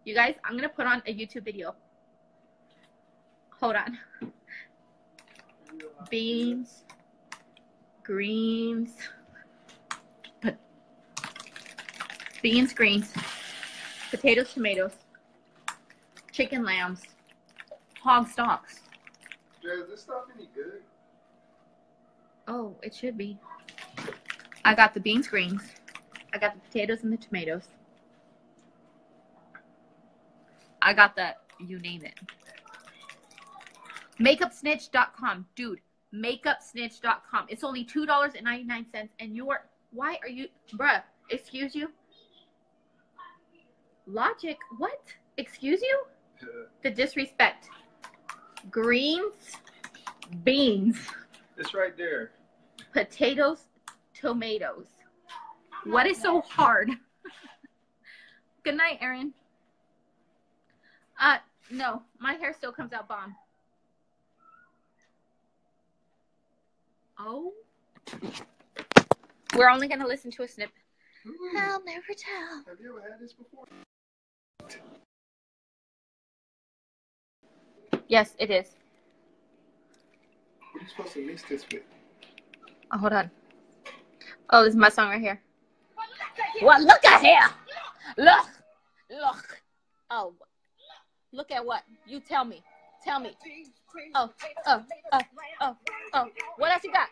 You guys, I'm going to put on a YouTube video. Hold on. Beans, greens, greens, potatoes, tomatoes, chicken, lambs, hog stalks. Jay, is this stuff any good? Oh, it should be. I got the beans, greens. I got the potatoes and the tomatoes. I got the, you name it. Makeupsnitch.com. Dude, makeupsnitch.com. It's only $2.99 and you are, why are you, bruh, excuse you? Logic, what? Excuse you? The disrespect. Greens, beans. It's right there. Potatoes, tomatoes. What is so hard? Good night, Erin. No, my hair still comes out bomb. Oh. We're only going to listen to a snip. I'll never tell. Have you ever had this before? Yes, it is. What are you supposed to mix this with? Oh, hold on. Oh, this is my song right here. Well, look at here. Look. Look. Oh. Look at what? You tell me. Tell me. Oh. What else you got?